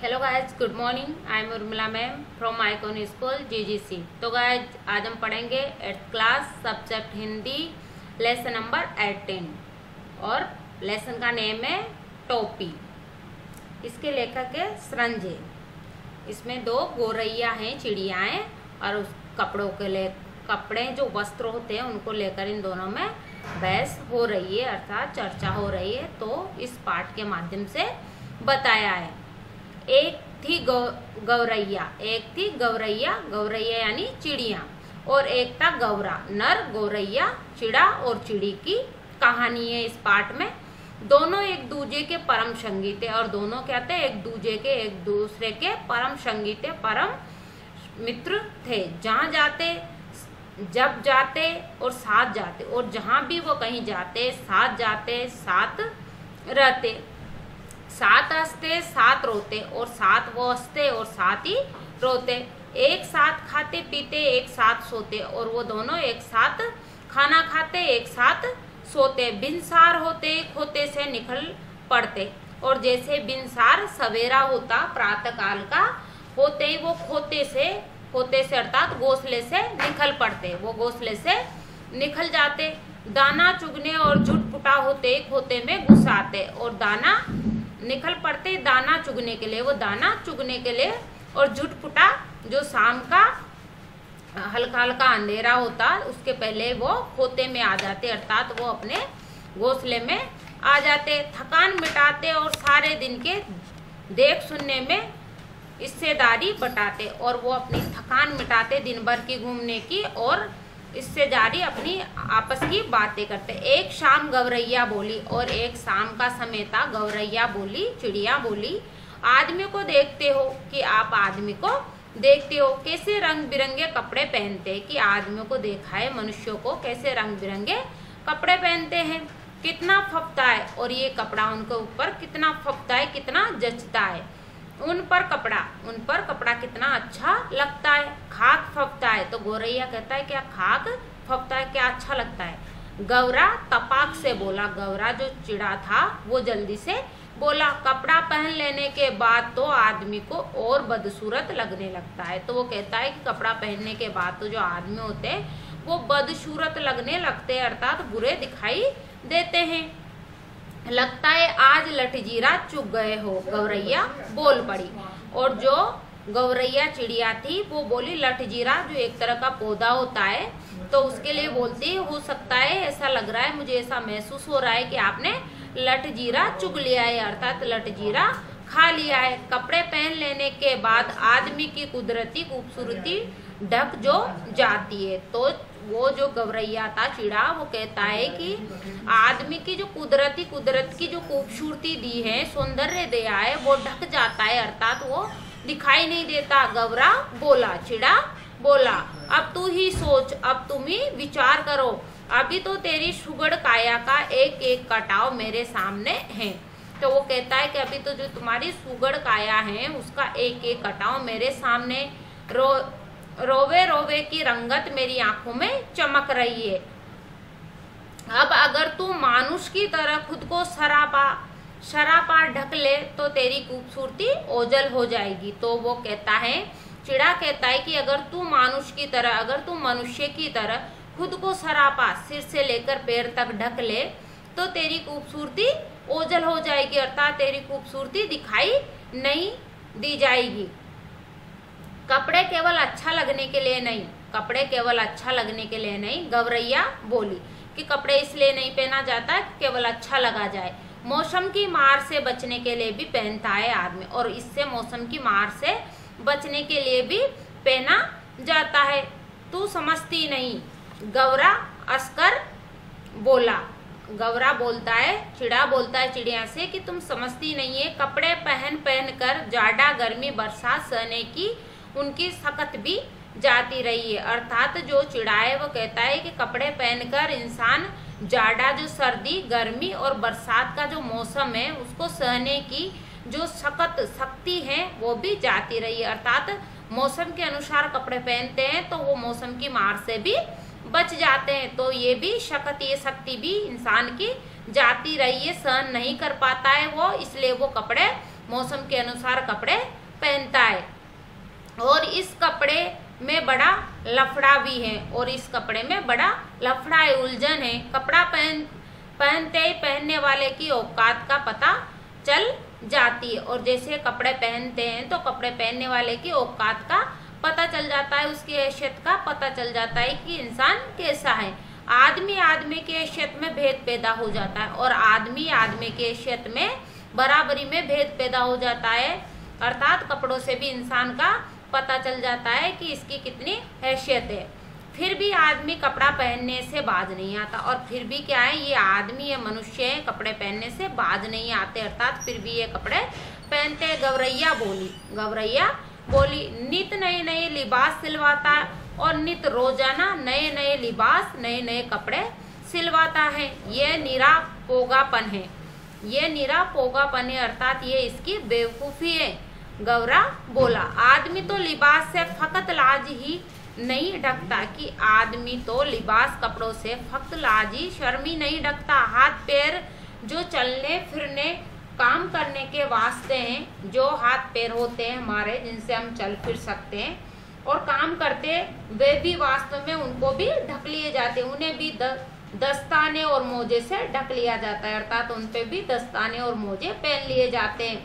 Hello guys, good morning. I am Urmila ma'am from Icon school GGC. तो guys आज हम पढ़ेंगे 8th class subject Hindi lesson number 18 और lesson का नेम है टोपी। इसके लेखक है संजय। इसमें दो गोरैया हैं, चिड़िया हैं और उस कपड़े जो वस्त्र होते हैं उनको लेकर इन दोनों में बहस हो रही है, अर्थात चर्चा हो रही है। तो इस पाठ के माध्यम से बताया है। एक थी गौरैया, गौरैया यानी चिड़िया, और एक था गौरा, नर गौरैया, चिड़ा और चिड़ी की कहानी है इस पाठ में। दोनों एक दूसरे के परम संगी थे, और दोनों क्या थे? एक दूसरे के परम संगी थे, परम मित्र थे। जब जाते और साथ जाते, और जहां भी वो कहीं जाते साथ जाते, साथ रहते, साथ हंसते साथ रोते, और साथ वो हंसते और साथ ही रोते। एक साथ खाते पीते, एक साथ सोते, और वो दोनों एक साथ खाना खाते, एक साथ सोते। बिनसार होते खोते से निकल पड़ते, और जैसे बिनसार सवेरा होता प्रातः काल का, होते ही वो खोते से अर्थात घोंसले से निकल पड़ते, वो घोंसले से निकल जाते। दाना चुगने और झुटपुटा होते खोते में घुस आते, और दाना निकल पड़ते दाना चुगने के लिए, वो दाना चुगने के लिए, और झुटपुटा जो शाम का हल्का हल्का अंधेरा होता उसके पहले वो खोते में आ जाते, अर्थात वो अपने घोंसले में आ जाते। थकान मिटाते और सारे दिन के देख सुनने में हिस्सेदारी बटाते, और वो अपनी थकान मिटाते दिन भर की घूमने की, और इससे जारी अपनी आपस की बातें करते। एक शाम गौरैया बोली, और एक शाम का समय था। गौरैया बोली, चिड़िया बोली, आदमी को देखते हो कि आप आदमी को देखते हो कैसे रंग बिरंगे कपड़े पहनते, कि आदमियों को देखा है मनुष्यों को कैसे रंग बिरंगे कपड़े पहनते हैं, कितना फपता है, और ये कपड़ा उनके ऊपर कितना फपता है, कितना जचता है। उन पर कपड़ा कितना अच्छा लगता है। खाक फपता है, तो गौरैया कहता है क्या खाक फपता है, क्या अच्छा लगता है। गौरा तपाक से बोला, गौरा जो चिड़ा था वो जल्दी से बोला। कपड़ा पहन लेने के बाद तो आदमी को और बदसूरत लगने लगता है। तो वो कहता है कि कपड़ा पहनने के बाद तो जो आदमी होते हैं वो बदसूरत लगने लगते हैं, अर्थात बुरे दिखाई देते हैं। लगता है आज लठजीरा चुग गए हो, गौरैया बोल पड़ी। और जो गौरैया चिड़िया थी वो बोली, लठजीरा जो एक तरह का पौधा होता है, तो उसके लिए बोलती हो सकता है, ऐसा लग रहा है, मुझे ऐसा महसूस हो रहा है कि आपने लठजीरा चुग लिया है, अर्थात लठजीरा खा लिया है। कपड़े पहन लेने के बाद आदमी की कुदरती खूबसूरती ढक जो जाती है। तो वो जो गौरैया था चिड़ा, वो कहता है कि आदमी की जो कुदरत की जो खूबसूरती दी है, सौंदर्य दिया है, वो ढक जाता है, अर्थात वो दिखाई नहीं देता। गौरा बोला, चिड़ा बोला, अब तू ही सोच, अब तुम ही विचार करो, अभी तो तेरी सुगड़ काया का एक एक कटाव मेरे सामने है। तो वो कहता है कि अभी तो जो तुम्हारी सुगड़ काया है उसका एक एक कटाव मेरे सामने, रोवे रोवे की रंगत मेरी आंखों में चमक रही है। अब अगर तू मानुष की तरह खुद को सरापा ढक ले तो तेरी खूबसूरती ओझल हो जाएगी। तो वो कहता है, चिड़ा कहता है कि अगर तू मनुष्य की तरह खुद को सरापा सिर से लेकर पैर तक ढक ले तो तेरी खूबसूरती ओझल हो जाएगी, अर्थात तेरी खूबसूरती दिखाई नहीं दी जाएगी। कपड़े केवल अच्छा लगने के लिए नहीं, गौरैया बोली कि कपड़े इसलिए नहीं पहना जाता केवल अच्छा लगा जाए, मौसम की मार से बचने के लिए भी पहनता है आदमी, और इससे मौसम की मार से बचने के लिए भी पहना जाता है। तू समझती नहीं, गौरा हंसकर बोला। गौरा बोलता है, चिड़ा बोलता है चिड़िया से कि तुम समझती नहीं है, कपड़े पहन कर जाड़ा गर्मी बरसात सहने की उनकी सकत भी जाती रही है। अर्थात जो चिड़ा है वो कहता है कि कपड़े पहनकर इंसान जाड़ा जो सर्दी गर्मी और बरसात का जो मौसम है उसको सहने की जो शक्ति है वो भी जाती रही है, अर्थात मौसम के अनुसार कपड़े पहनते हैं तो वो मौसम की मार से भी बच जाते हैं। तो ये शक्ति भी इंसान की जाती रही है, सहन नहीं कर पाता है वो, इसलिए वो कपड़े मौसम के अनुसार कपड़े पहनता है और इस कपड़े में बड़ा लफड़ा भी है, और इस कपड़े में बड़ा लफड़ा है, उलझन है। कपड़ा पहनते ही पहनने वाले की औकात का पता चल जाती है। और जैसे कपड़े पहनते हैं तो कपड़े पहनने वाले की औकात का पता चल जाता है, उसकी हैसियत का पता चल जाता है कि इंसान कैसा है। आदमी की हैसियत में भेद पैदा हो जाता है, और आदमी की हैसियत में बराबरी में भेद पैदा हो जाता है। अर्थात कपड़ों से भी इंसान का पता चल जाता है कि इसकी कितनी हैसियत है। फिर भी आदमी कपड़ा पहनने से बाज नहीं आता, और फिर भी क्या है, ये आदमी ये मनुष्य है, कपड़े पहनने से बाज नहीं आते, अर्थात फिर भी ये कपड़े पहनते हैं। गौरैया बोली नित नए नए लिबास सिलवाता है, और नित रोजाना नए नए लिबास नए नए कपड़े सिलवाता है। ये निरा पोगापन है, अर्थात ये इसकी बेवकूफी है। गौरा बोला आदमी तो लिबास से फकत लाज ही नहीं ढकता, कि आदमी तो लिबास कपड़ों से फकत लाज ही शर्म ही नहीं ढकता। हाथ पैर जो चलने फिरने काम करने के वास्ते हैं, जो हाथ पैर होते हैं हमारे जिनसे हम चल फिर सकते हैं और काम करते, वे भी वास्तव में उनको भी ढक लिए जाते, उन्हें भी दस्ताने और मोजे से ढक लिया जाता है, अर्थात उन पे भी दस्ताने और मोजे पहन लिए जाते हैं।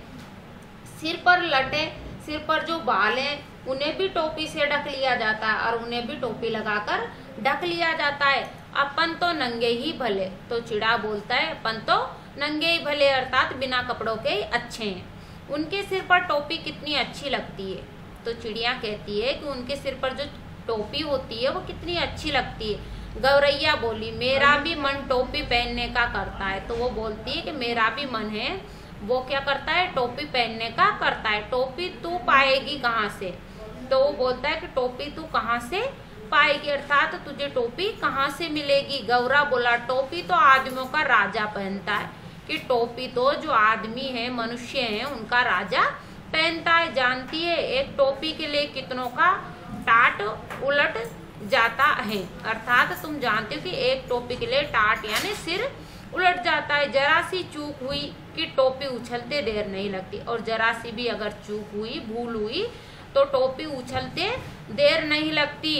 सिर पर जो बाल हैं उन्हें भी टोपी से ढक लिया जाता है, और उन्हें भी टोपी लगाकर ढक लिया जाता है। अपन तो नंगे ही भले, तो चिड़ा बोलता है अपन तो नंगे ही भले, अर्थात बिना कपड़ों के ही अच्छे हैं। उनके सिर पर टोपी कितनी अच्छी लगती है, तो चिड़िया कहती है कि उनके सिर पर जो टोपी होती है वो कितनी अच्छी लगती है। गौरैया बोली मेरा भी मन टोपी पहनने का करता है, तो वो बोलती है कि मेरा भी मन है, वो क्या करता है, टोपी पहनने का करता है। टोपी तू पाएगी कहाँ से, तो वो बोलता है कि टोपी तू कहाँ से पाएगी, अर्थात तुझे टोपी कहाँ से मिलेगी। गौरा बोला टोपी तो आदमियों का राजा पहनता है, कि टोपी तो जो आदमी है मनुष्य है उनका राजा पहनता है। जानती है एक टोपी के लिए कितनों का टाट उलट जाता है, अर्थात तुम जानते हो कि एक टोपी के लिए टाट यानी सिर उलट जाता है। जरा सी चूक हुई कि टोपी उछलते देर नहीं लगती, और जरा सी भी अगर चूक हुई भूल हुई तो टोपी उछलते देर नहीं लगती।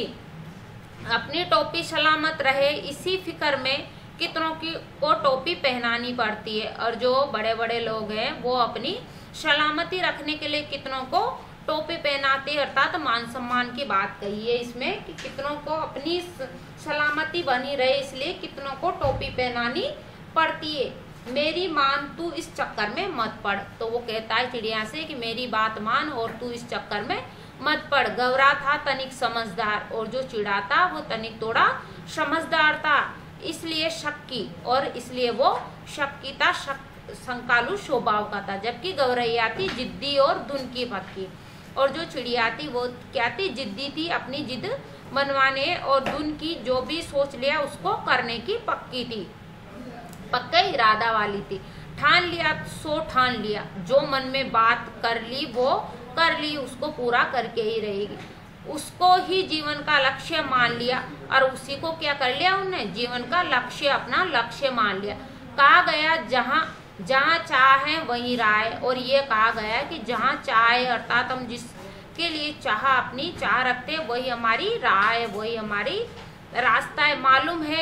अपनी टोपी सलामत रहे इसी फिक्र में कितनों को टोपी पहनानी पड़ती है, और जो बड़े बड़े लोग हैं वो अपनी सलामती रखने के लिए कितनों को टोपी पहनाते हैं, अर्थात मान सम्मान की बात कही है इसमें कि कितनों को अपनी सलामती बनी रहे इसलिए कितनों को टोपी पहनानी पड़ती है। मेरी मान तू इस चक्कर में मत पड़, तो वो कहता है चिड़िया से कि मेरी बात मान और तू इस चक्कर में मत पड़। गौरा था तनिक समझदार, और जो चिड़ा था वो तनिक थोड़ा समझदार था, इसलिए शक्की, और इसलिए वो शक्की था, संकालू स्वभाव का था। जबकि गौरैया थी जिद्दी और धुनकी भक्की, और जो चिड़िया थी वो क्या थी, जिद्दी थी, अपनी जिद मनवाने, और धुनकी जो भी सोच लिया उसको करने की पक्की थी, पक्का इरादा वाली थी। ठान लिया सो ठान लिया, जो मन में बात कर ली वो कर ली, उसको पूरा करके ही रहेगी, उसको ही जीवन का लक्ष्य मान लिया, और उसी को क्या कर लिया उन्होंने, जीवन का लक्ष्य, अपना लक्ष्य मान लिया। कहा गया जहाँ चाहे वही राय, और ये कहा गया कि जहाँ चाहे अर्थात हम जिसके लिए अपनी चाह रखते वही हमारी राय, वही हमारी रास्ता है। मालूम है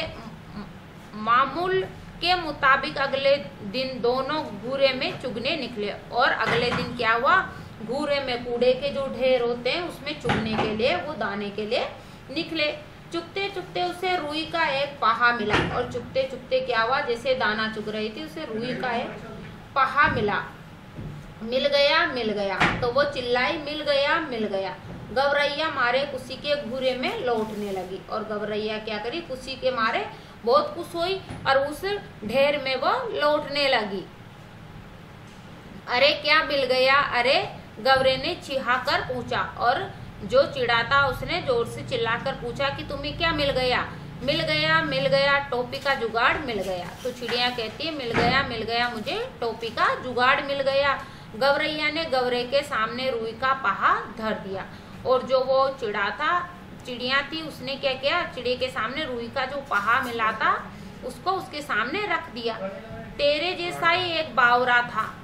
मामूल के मुताबिक अगले दिन दोनों घूरे में चुगने निकले, और अगले दिन क्या हुआ, घूरे में कूड़े के जो ढेर होते हैं उसमें चुगने के लिए, वो दाने के लिए निकले। चुगते चुगते उसे रुई का एक पाहा मिला, और चुगते चुगते क्या हुआ, जैसे दाना चुग रही थी उसे रुई का एक पाहा मिला। मिल गया तो वो चिल्लाई मिल गया। गौरैया मारे खुशी के घूरे में लौटने लगी, और गौरैया क्या करी, खुशी के मारे बहुत खुश हुई और उस ढेर में वो लौटने लगी। अरे क्या मिल गया, अरे गौरे ने चिढ़ाकर पूछा, और जो चिढ़ा था उसने जोर से चिल्लाकर पूछा कि तुम्हें क्या मिल गया। मिल गया टोपी का जुगाड़ मिल गया। तो चिड़िया कहती है मिल गया मुझे टोपी का जुगाड़ मिल गया। गौरैया ने गौरे के सामने रुई का पाहा धर दिया, और जो वो चिड़िया थी उसने क्या किया, चिड़िया के सामने रुई का जो पाहा मिला था उसको उसके सामने रख दिया। तेरे जैसा ही एक बावरा था,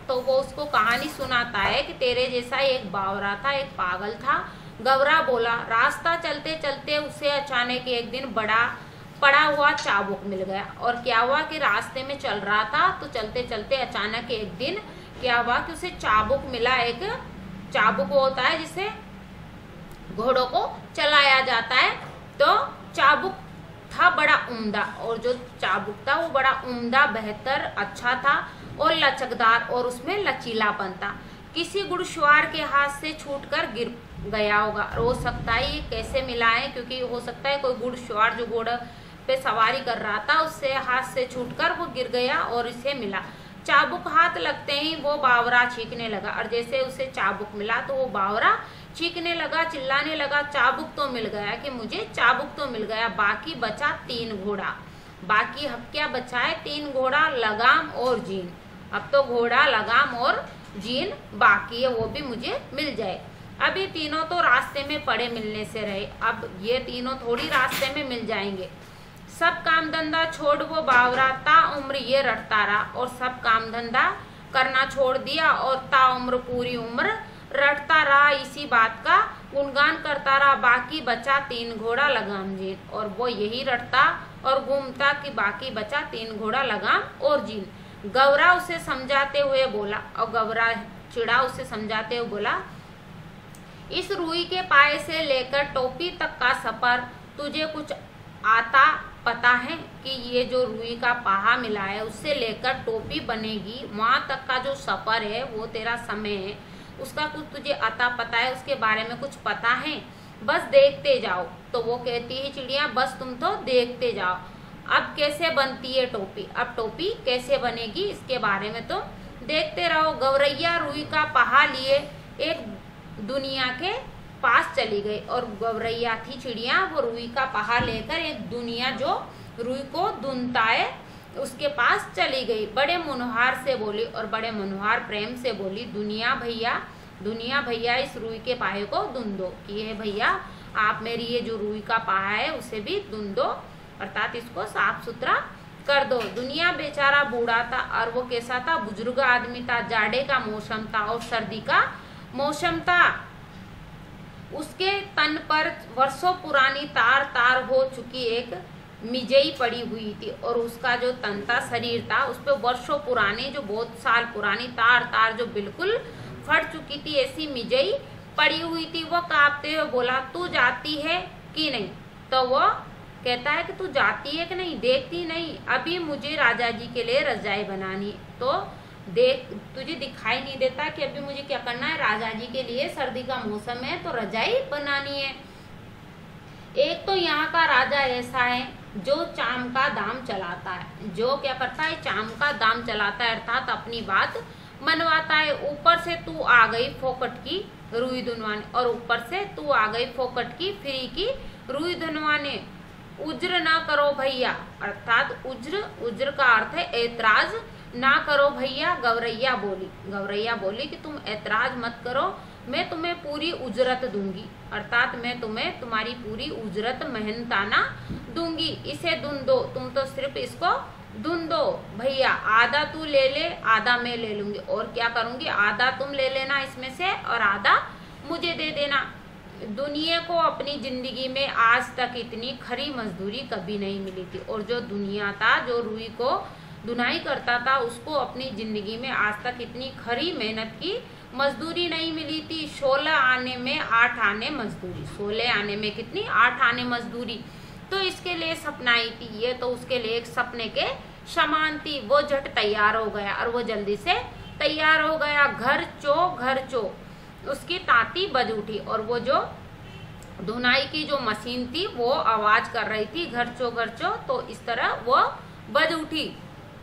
तो वो उसको कहानी सुनाता है कि तेरे जैसा एक बावरा था, एक पागल था। गौरा बोला। रास्ता चलते चलते उसे अचानक एक दिन बड़ा पड़ा हुआ चाबुक मिल गया। और क्या हुआ कि रास्ते में चल रहा था तो चलते चलते अचानक एक दिन क्या हुआ कि उसे चाबुक मिला। एक चाबुक होता है जिसे घोड़ों को चलाया जाता है। तो चाबुक था बड़ा उम्दा, और जो चाबुक था वो बड़ा उम्दा, बेहतर, अच्छा था और लचकदार, और उसमें लचीलापन था। किसी घुड़सवार के हाथ से छूटकर गिर गया होगा। हो सकता है ये कैसे मिला है, क्योंकि हो सकता है कोई घुड़सवार जो घोड़े पे सवारी कर रहा था उससे हाथ से छूटकर वो गिर गया और इसे मिला। चाबुक हाथ लगते ही वो बावरा चीखने लगा, और जैसे उसे चाबुक मिला तो वो बावरा चीखने लगा, चिल्लाने लगा, चाबुक तो मिल गया, कि मुझे चाबुक तो मिल गया, बाकी बचा 3 घोड़ा। बाकी अब क्या बचा है? 3 घोड़ा, लगाम और जीन। अब तो घोड़ा, लगाम और जीन बाकी है, वो भी मुझे मिल जाए। अब ये तीनों तो रास्ते में पड़े मिलने से रहे, अब ये तीनों थोड़ी रास्ते में मिल जाएंगे। सब काम धंधा छोड़ वो बावरा ताउम्र ये रटता रहा, और सब काम धंधा करना छोड़ दिया और ताउम्र पूरी उम्र रटता रहा, इसी बात का गुणगान करता रहा। बाकी बचा 3 घोड़ा, लगाम, जीन। और वो यही रटता और घूमता कि बाकी बचा 3 घोड़ा, लगाम और जीन। गौरा उसे समझाते हुए बोला, और गौरा चिड़ा उसे समझाते हुए बोला, इस रुई के पाए से लेकर टोपी तक का सफर तुझे कुछ आता पता है? कि ये जो रुई का पाहा मिला है उससे लेकर टोपी बनेगी वहां तक का जो सफर है वो तेरा समय है, उसका कुछ तुझे आता पता है? उसके बारे में कुछ पता है? बस देखते जाओ। तो वो कहती है चिड़िया, बस तुम तो देखते जाओ। अब कैसे बनती है टोपी, अब टोपी कैसे बनेगी इसके बारे में तुम देखते रहो। गौरैया रुई का पाहा लिए एक दुनिया के पास चली गई, और गौरैया थी चिड़िया, वो रुई का पहा लेकर एक दुनिया जो रुई को धुनता है उसके पास चली गई। बड़े मनोहार से बोली और बड़े मनोहार प्रेम से बोली, दुनिया भैया इस रुई के पाहे को धुन दो, कि ये भैया आप मेरी ये जो रुई का पाहा है उसे भी धुन दो, अर्थात इसको साफ सुथरा कर दो। दुनिया बेचारा बूढ़ा था, और वो कैसा था? बुजुर्ग आदमी था। जाड़े का मौसम था और सर्दी का मौसम था। उसके तन पर वर्षों पुरानी तार तार हो चुकी एक मिजई पड़ी हुई थी, और उसका जो तन था, शरीर था, उस पर वर्षों पुराने, जो बहुत साल पुरानी तार तार जो बिल्कुल फट चुकी थी, ऐसी मिजई पड़ी हुई थी। वो कांपते हुए बोला, तू जाती है कि नहीं? तो वो कहता है कि तू जाती है कि नहीं, देखती नहीं, अभी मुझे राजा जी के लिए रजाई बनानी है। तो देख, तुझे दिखाई नहीं देता कि अभी मुझे क्या करना है? राजा जी के लिए सर्दी का मौसम है तो रजाई बनानी है। एक तो यहाँ का राजा ऐसा है जो चाम का दाम चलाता है, जो क्या करता है? चाम का दाम चलाता है, अर्थात अपनी बात मनवाता है। ऊपर से तू आ गई फोकट की रुई धुनवाने, और ऊपर से तू आ गई फोकट की फ्री की रुई धुनवाने। उज्र ना करो भैया, अर्थात उज्र का अर्थ है ऐतराज ना करो भैया। गौरैया बोली कि तुम ऐतराज मत करो, मैं तुम्हें पूरी उजरत दूंगी, अर्थात मैं तुम्हें तुम्हारी पूरी उजरत मेहनताना दूंगी। इसे धुन दो, तुम तो सिर्फ इसको धुन दो भैया। आधा तू ले ले, आधा मैं ले लूंगी। और क्या करूंगी? आधा तुम ले लेना इसमें से और आधा मुझे दे देना। दुनिया को अपनी जिंदगी में आज तक इतनी खरी मजदूरी कभी नहीं मिली थी, और जो दुनिया था, जो रुई को धुनाई करता था, उसको अपनी जिंदगी में आज तक इतनी खरी मेहनत की मजदूरी नहीं मिली थी। 16 आने में 8 आने मजदूरी, 16 आने में कितनी? 8 आने मजदूरी। तो इसके लिए सपना आई थी, ये तो उसके लिए एक सपने के समान थी। वो झट तैयार हो गया, और वो जल्दी से तैयार हो गया। घर चो उसकी ताती बज उठी, और वो जो धुनाई की जो मशीन थी वो आवाज कर रही थी, घर चो, तो इस तरह वो बज उठी।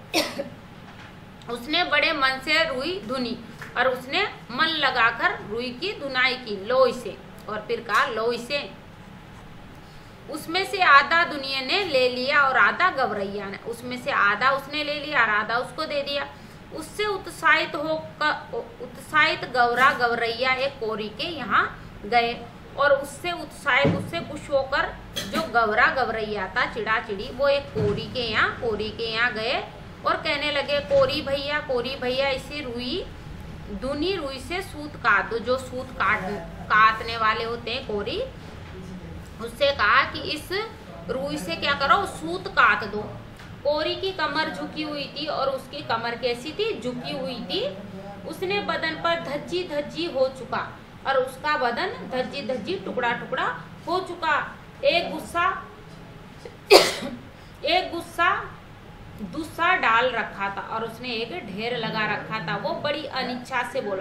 उसने बड़े मन से रुई धुनी, और उसने मन लगाकर रुई की धुनाई की लोई से, और फिर कहा लोई से। उसमें से आधा दुनिया ने ले लिया और आधा गौरैया ने, उसमें से आधा उसने ले लिया और आधा उसको दे दिया। उससे उत्साहित गौरैया एक कोरी के यहाँ गए, और उससे उत्साहित, उससे खुश होकर जो गौरैया था, चिड़ा चिड़ी, वो एक कोरी के यहाँ गए, और कहने लगे कोरी भैया इसे रुई दूनी रुई से सूत काट दो। जो सूत काटने वाले होते हैं कोरी, उससे कहा कि इस रुई से क्या करो, सूत काट दो। कोरी की कमर झुकी हुई थी और उसकी कमर कैसी थी, झुकी हुई थी। उसने बदन पर धज्जी धज्जी हो चुका और उसका बदन धज्जी धज्जी टुकड़ा टुकड़ा हो चुका। एक गुस्सा दूसरा डाल रखा था और उसने एक ढेर लगा रखा था। वो बड़ी अनिच्छा से बोला,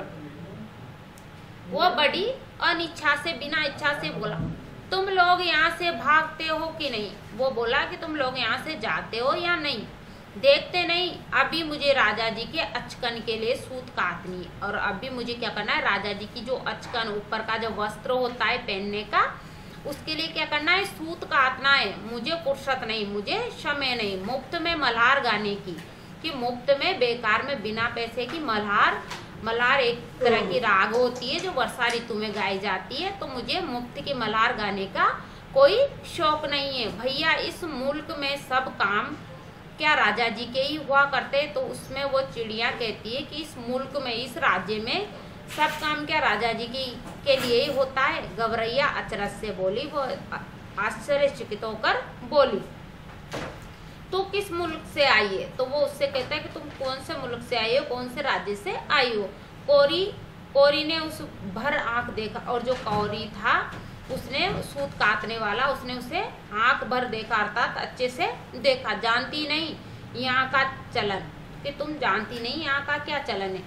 बिना इच्छा से बोला, तुम लोग यहाँ से भागते हो कि नहीं। वो बोला कि तुम लोग यहाँ से जाते हो या नहीं, देखते नहीं। अभी मुझे राजा जी के अचकन के लिए सूत काटनी है और अभी मुझे क्या करना है, राजा जी की जो अचकन ऊपर का जो वस्त्र होता है पहनने का, उसके लिए क्या करना है, सूत काटना है। मुझे फुर्सत नहीं, मुझे समय नहीं मुफ्त में मल्हार गाने की, कि मुफ्त में बेकार में बिना पैसे की मल्हार एक तरह की राग होती है जो वर्षा ऋतु में गाई जाती है। तो मुझे मुफ्त की मल्हार गाने का कोई शौक नहीं है। भैया इस मुल्क में सब काम क्या राजा जी के ही हुआ करते। तो उसमें वो चिड़िया कहती है कि इस मुल्क में, इस राज्य में सब काम क्या राजा जी के लिए ही होता है। गौरैया अचरज से बोली, वो आश्चर्यचकित होकर बोली, तो किस मुल्क से आई है। तो वो उससे कहता है कि तुम कौन से मुल्क से आई हो, कौन से राज्य से आई हो। कोरी ने उस भर आंख देखा और जो कौरी था उसने सूत काटने वाला, उसने उसे आंख भर देखा, अर्थात अच्छे से देखा। जानती नहीं यहाँ का चलन, कि तुम जानती नहीं यहाँ का क्या चलन है।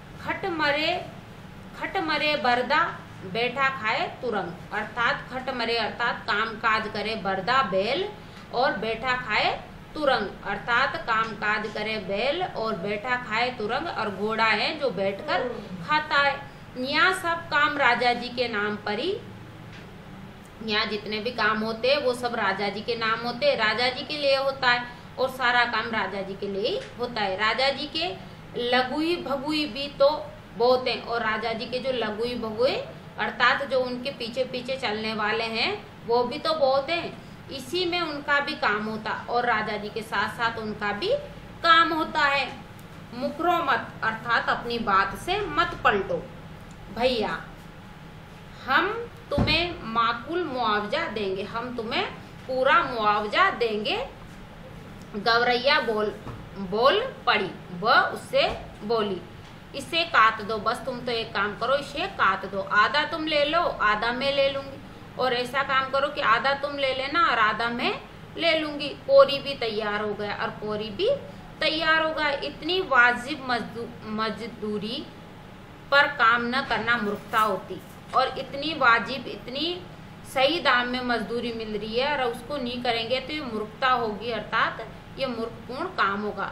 खट मरे बरदा बैठा खाए तुरंग, अर्थात खट मरे अर्थात काम काज करे बरदा बैल और बैठा खाए तुरंग, अर्थात काम काज करे बैल और बैठा खाए तुरंग। और घोड़ा है जो बैठकर खाता है। यहाँ सब काम राजा जी के नाम पर ही, यहाँ जितने भी काम होते हैं वो सब राजा जी के नाम होते हैं, राजा जी के लिए होता है और सारा काम राजा जी के लिए ही होता है। राजा जी के लगुई भगुई भी तो बहुत हैं और राजा जी के जो लगुई भगुई अर्थात जो उनके पीछे पीछे चलने वाले हैं वो भी तो बहुत हैं। इसी में उनका भी काम होता और राजा जी के साथ साथ उनका भी काम होता है। मुकरो मत अर्थात अपनी बात से मत पलटो। भैया हम तुम्हें माकुल मुआवजा देंगे, हम तुम्हें पूरा मुआवजा देंगे। गौरैया बोल पड़ी, वह उससे बोली, इसे काट दो, बस तुम तो एक काम करो, इसे काट दो। आधा तुम ले लो, आधा मैं ले लूंगी, और ऐसा काम करो कि आधा तुम ले लेना और आधा मैं ले लूंगी। कोरी भी तैयार हो गया और कोरी भी तैयार हो गया। इतनी वाजिब मजदूरी पर काम न करना मूर्खता होती और इतनी वाजिब, इतनी सही दाम में मजदूरी मिल रही है और उसको नहीं करेंगे तो ये मूर्खता होगी, अर्थात ये मूर्खपूर्ण काम होगा।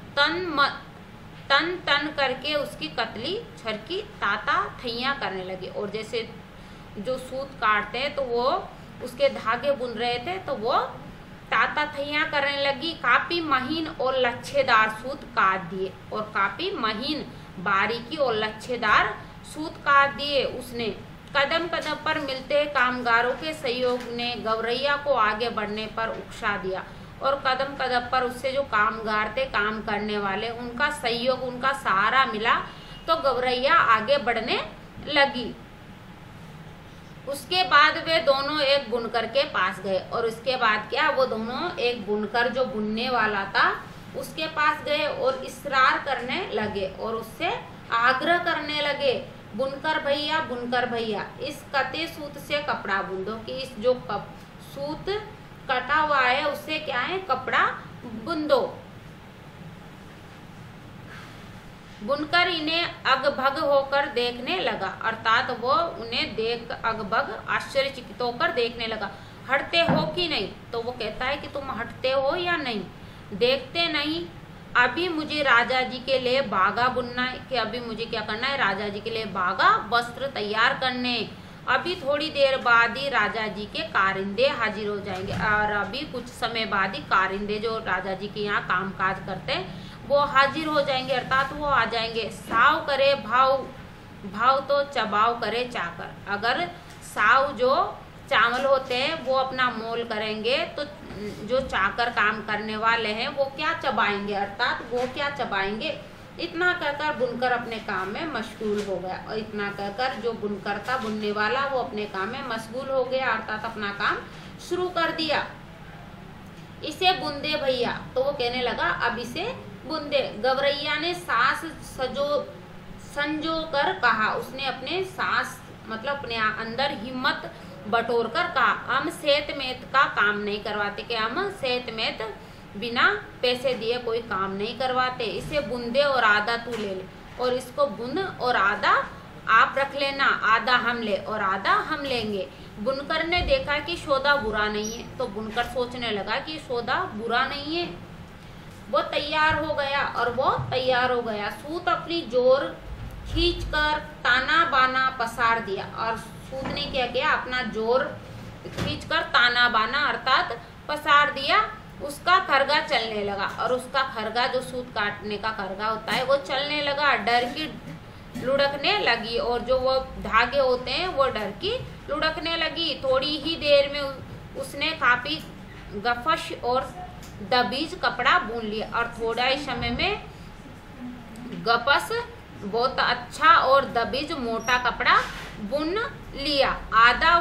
तन करके उसकी कतली छरकी ताता थैया करने लगे। और जैसे जो सूत काटते हैं तो वो उसके धागे बुन रहे थे तो वो ताता थैया करने लगी। काफी महीन और लच्छेदार सूत काट दिए और काफी महीन बारीकी और लच्छेदार सूत काट दिए उसने। कदम कदम पर मिलते कामगारों के सहयोग ने गौरैया को आगे बढ़ने पर उकसा दिया और कदम कदम पर उससे जो कामगार थे, काम करने वाले, उनका सहयोग, उनका सहारा मिला तो गौरैया आगे बढ़ने लगी। उसके बाद वे दोनों एक बुनकर के पास गए और उसके बाद क्या, वो दोनों एक बुनकर जो बुनने वाला था उसके पास गए और इसरार करने लगे और उससे आग्रह करने लगे, बुनकर भैया इस कते सूत से कपड़ा बुन दो, कि इस जो सूत कटा हुआ है उससे क्या है, कपड़ा बुन दो। बुनकर इन्हें अगभग होकर देखने लगा, अर्थात वो उन्हें देख अगभग आश्चर्यचकित होकर देखने लगा। हटते हो कि नहीं, तो वो कहता है कि तुम हटते हो या नहीं, देखते नहीं। अभी मुझे राजा जी के लिए बागा बुनना है, कि अभी मुझे क्या करना है, राजा जी के लिए बागा वस्त्र तैयार करने। अभी थोड़ी देर बाद ही राजा जी के कारिंदे हाजिर हो जाएंगे और अभी कुछ समय बाद ही कारिंदे जो राजा जी के यहाँ काम काज करते हैं वो हाजिर हो जाएंगे, अर्थात वो आ जाएंगे। साव करे भाव तो चबाव करे चाकर। अगर साव जो चावल होते हैं वो अपना मोल करेंगे, तो जो चाकर काम करने वाले हैं वो क्या चबाएंगे, अर्थात वो क्या चबाएंगे। इतना कहकर बुनकर अपने काम में मशगूल हो गया, और इतना कहकर जो बुनकर था, बुनने वाला, वो अपने काम में मशगूल हो गया, अर्थात अपना काम शुरू कर दिया। इसे बुन दे भैया, तो वो कहने लगा अब इसे बुन दे। गवरैया ने सास संजो कर कहा, उसने अपने सास मतलब अपने अंदर हिम्मत बटोर कर कहा, हम सेहत मेत का काम नहीं करवाते, कि हम सेहत मेत बिना पैसे दिए कोई काम नहीं करवाते। इसे बुन दे और आधा तू ले ले, और इसको बुन और आधा आप रख लेना, आधा हम ले और आधा हम लेंगे। बुनकर ने देखा कि सौदा बुरा नहीं है, तो बुनकर सोचने लगा कि सौदा बुरा नहीं है। वो तैयार हो गया, और वो तैयार हो गया। सूत अपनी जोर खींचकर ताना बाना पसार दिया, और सूत ने क्या किया, अपना जोर खींचकर ताना बाना अर्थात पसार दिया। उसका खरगा चलने लगा, और उसका खरगा जो सूत काटने का खरगा होता है वो चलने लगा। डर की लुढ़कने लगी, और जो वो धागे होते हैं वो डर की लुढ़कने लगी। थोड़ी ही देर में उसने काफी गफश और दबीज कपड़ा बुन लिया, और थोड़ा ही समय में गपस बहुत अच्छा और दबीज मोटा कपड़ा बुन लिया। आधा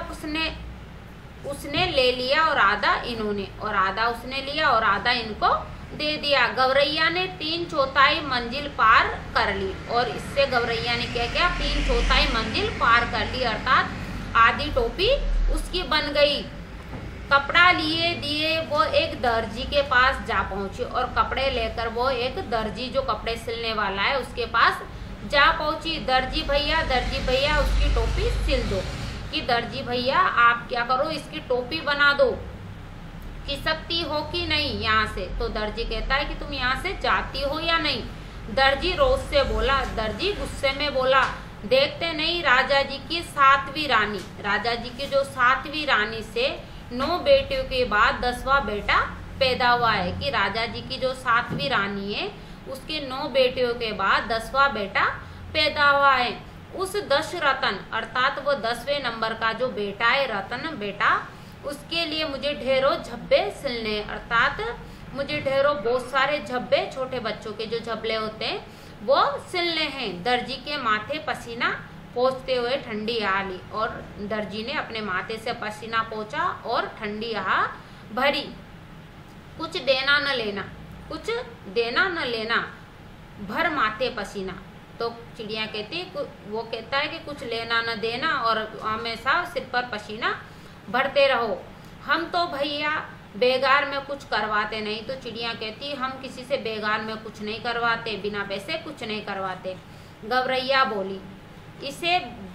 उसने ले लिया और आधा इन्होंने, और आधा उसने लिया और आधा इनको दे दिया। गवरैया ने 3/4 मंजिल पार कर ली, और इससे गवरैया ने क्या किया, 3/4 मंजिल पार कर ली, अर्थात आधी टोपी उसकी बन गई। कपड़ा लिए दिए वो एक दर्जी के पास जा पहुंची, और कपड़े लेकर वो एक दर्जी जो कपड़े सिलने वाला है उसके पास जा पहुंची। दर्जी भैया उसकी टोपी सिल दो, कि दर्जी भैया आप क्या करो, इसकी टोपी बना दो, कि सकती हो कि नहीं यहाँ से। तो दर्जी कहता है कि तुम यहाँ से जाती हो या नहीं। दर्जी रोष से बोला, दर्जी गुस्से में बोला, देखते नहीं राजा जी की 7वीं रानी, राजा जी की जो 7वीं रानी से 9 बेटियों के बाद 10वां बेटा पैदा हुआ है, कि राजा जी की जो 7वीं रानी है उसके 9 बेटियों के बाद 10वां बेटा पैदा हुआ है। उस 10 रतन अर्थात वो 10वें नंबर का जो बेटा है रतन बेटा, उसके लिए मुझे ढेरों झब्बे सिलने, अर्थात मुझे ढेरों बहुत सारे झब्बे, छोटे बच्चों के जो झबले होते हैं वो सिलने हैं। दर्जी के माथे पसीना पोंछते हुए ठंडी हवा ली, और दर्जी ने अपने माथे से पसीना पोंछा और ठंडी हवा भरी। कुछ देना न लेना, कुछ देना न लेना, भर माथे पसीना। तो चिड़िया कहती, वो कहता है कि कुछ लेना न देना और हमेशा सिर पर पसीना भरते रहो। हम तो भैया बेगार में कुछ करवाते नहीं। तो चिड़िया कहती, हम किसी से बेगार में कुछ नहीं करवाते, बिना पैसे कुछ नहीं करवाते। गवरैया बोली, इसे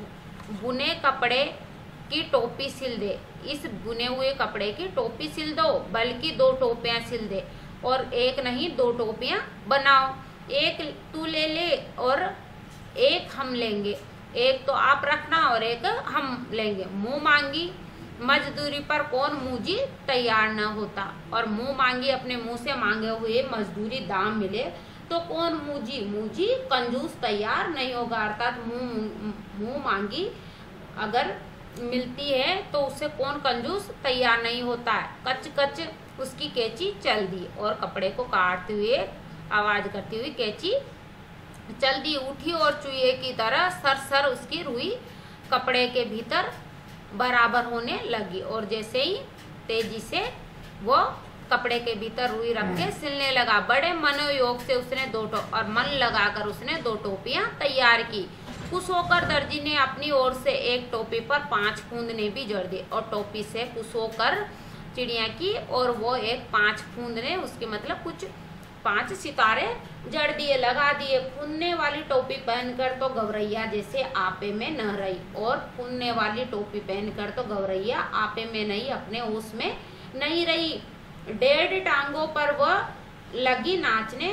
बुने कपड़े की टोपी सिल दे, इस बुने हुए कपड़े की टोपी सिल दो, बल्कि 2 टोपियां सिल दे, और एक नहीं 2 टोपियां बनाओ। एक तू ले ले और एक हम लेंगे, एक तो आप रखना और एक हम लेंगे। मुंह मांगी मजदूरी पर कौन मुझी तैयार न होता, और मुंह मांगी अपने मुंह से मांगे हुए मजदूरी दाम मिले तो कौन मुझी कंजूस तैयार नहीं होगा, अर्थात मुंह मांगी अगर मिलती है तो उससे कौन कंजूस तैयार नहीं होता है। कच कच उसकी कैंची चल दी, और कपड़े को काटते हुए आवाज करती हुई कैंची चल दी। उठी और चूहे की तरह सर उसकी रुई कपड़े के भीतर बराबर होने लगी, और जैसे ही तेजी से वो कपड़े के भीतर रुई रख के सिलने लगा। बड़े मनोयोग से उसने और मन लगाकर उसने 2 टोपियां तैयार की। खुश होकर दर्जी ने अपनी ओर से एक टोपी पर 5 फूंदने भी जड़ दी, और टोपी से खुश होकर चिड़िया की और वो एक 5 फूंदने, उसके मतलब कुछ 5 सितारे जड़ दिए, लगा दिए। फूंदने वाली टोपी पहनकर तो गवरैया जैसे आपे में न रही, और फूंदने वाली टोपी पहनकर तो गवरैया आपे में नहीं, अपने होश में नहीं रही। 1.5 टांगों पर वह लगी नाचने,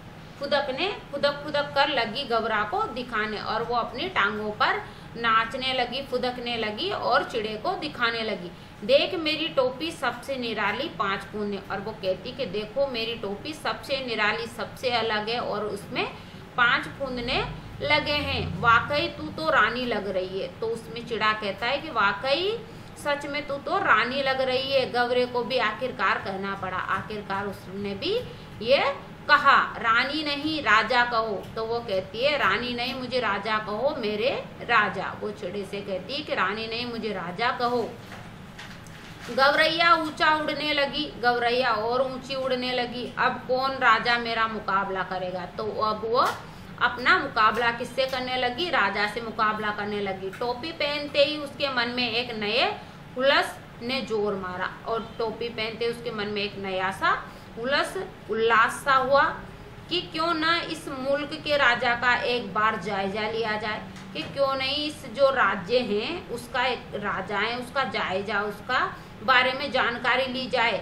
फुदक कर लगी गवरा को दिखाने, और वो अपनी टांगों पर नाचने लगी, फुदकने लगी और चिड़े को दिखाने लगी। देख मेरी टोपी सबसे निराली 5 फूंदे, और वो कहती कि देखो मेरी टोपी सबसे निराली, सबसे अलग है, और उसमें 5 फूंदने लगे हैं। वाकई तू तो रानी लग रही है। तो उसमें चिड़ा कहता है कि वाकई सच में तू तो रानी लग रही है। गौरे को भी आखिरकार कहना पड़ा, आखिरकार उसने भी ये कहा, रानी नहीं राजा कहो। तो वो कहती है रानी नहीं मुझे राजा कहो मेरे राजा। वो चिड़ी से कहती है कि रानी नहीं मुझे राजा कहो। गौरैया ऊंचा उड़ने लगी, गौरैया और ऊंची उड़ने लगी। अब कौन राजा मेरा मुकाबला करेगा? तो अब वो अपना मुकाबला किससे करने लगी? राजा से मुकाबला करने लगी। टोपी पहनते ही उसके मन में एक नए हुलस ने जोर मारा, और टोपी पहनते उसके मन में एक नया सा उल्लास सा हुआ कि क्यों न इस मुल्क के राजा का एक बार जायजा लिया जाए, कि क्यों नहीं इस जो राज्य हैं उसका एक राजा है उसका जायजा, उसका बारे में जानकारी ली जाए,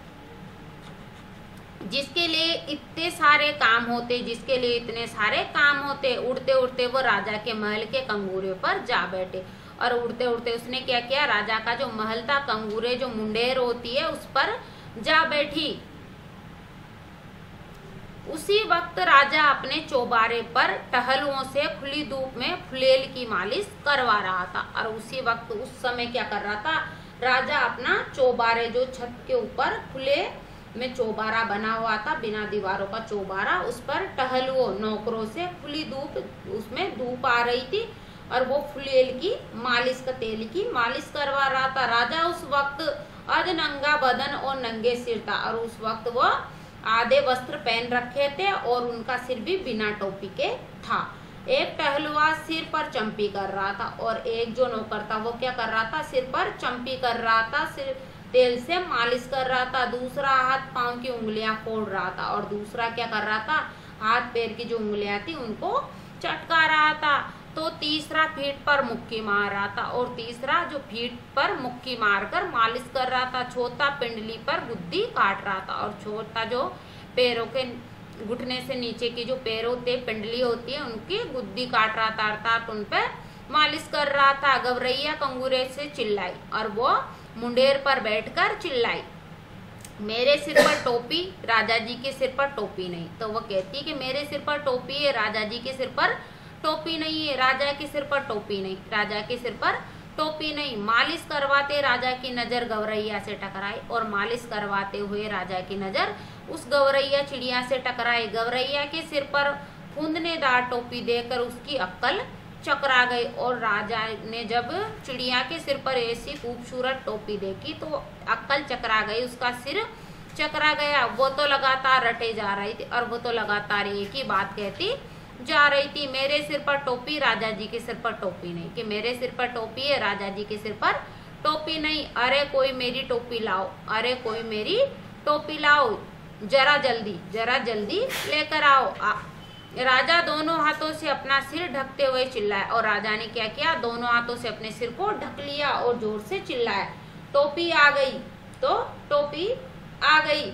जिसके लिए इतने सारे काम होते, जिसके लिए इतने सारे काम होते। उड़ते उड़ते वो राजा के महल के कंगूरे पर जा बैठे, और उड़ते उड़ते उसने क्या किया? राजा का जो महल था, कंगूरे जो मुंडेर होती है उस पर जा बैठी। उसी वक्त राजा अपने चौबारे पर टहलुओं से खुली धूप में फुलेल की मालिश करवा रहा था। और उसी वक्त उस समय क्या कर रहा था? राजा अपना चौबारे, जो छत के ऊपर खुले में चौबारा बना हुआ था, बिना दीवारों का चौबारा, उस पर टहलुओं नौकरों से खुली धूप, उसमें धूप आ रही थी, और वो फुलेल की मालिश का तेल की मालिश करवा रहा था। राजा उस वक्त अर्धनंगा बदन और नंगे सिर था, और उस वक्त वो आधे वस्त्र पहन रखे थे और उनका सिर भी बिना टोपी के था। एक टहलुआ सिर पर चंपी कर रहा था, और एक जो नौकर था वो क्या कर रहा था? सिर पर चंपी कर रहा था, सिर तेल से मालिश कर रहा था। दूसरा हाथ पांव की उंगलियां फोड़ रहा था, और दूसरा क्या कर रहा था? हाथ पैर की जो उंगलियां थी उनको चटका रहा था। तो तीसरा पीठ पर मुक्की मार रहा था, और तीसरा जो पीठ पर मुक्की मारकर मालिश कर रहा था। चौथा पिंडली पर गुद्दी काट रहा था, और चौथा जो पैरों के घुटने से नीचे की जो पैर होते पिंडली होती है उनकी गुद्दी काट रहा था, अर्थात उन पर मालिश कर रहा था। गौरैया कंगूरे से चिल्लाई, और वो मुंडेर पर बैठकर चिल्लाई, मेरे सिर पर टोपी, राजा जी के सिर पर टोपी नहीं। तो वो कहती कि मेरे सिर पर टोपी है, राजा जी के सिर पर टोपी नहीं है, राजा के सिर पर टोपी नहीं, राजा के सिर पर टोपी नहीं। मालिश करवाते राजा की नजर गौरैया से टकराई, और मालिश करवाते हुए राजा की नजर उस गौरैया चिड़िया से टकराई। गौरैया के सिर पर फूंदनेदार टोपी देकर उसकी अक्ल चकरा गई, और राजा ने जब चिड़िया के सिर पर ऐसी खूबसूरत टोपी देखी तो अक्ल चकरा गई, उसका सिर चकरा गया। वो तो लगातार रटे जा रही थी, और वो तो लगातार एक ही बात कहती जा रही थी, मेरे सिर पर टोपी, राजा जी के सिर पर टोपी नहीं, कि मेरे सिर पर टोपी है, राजा जी के सिर पर टोपी नहीं। अरे कोई मेरी टोपी लाओ, अरे कोई मेरी टोपी लाओ, जरा जल्दी लेकर आओ। राजा दोनों हाथों से अपना सिर ढकते हुए चिल्लाया, और राजा ने क्या किया? दोनों हाथों से अपने सिर को ढक लिया और जोर से चिल्लाया, टोपी आ गई, तो टोपी आ गई।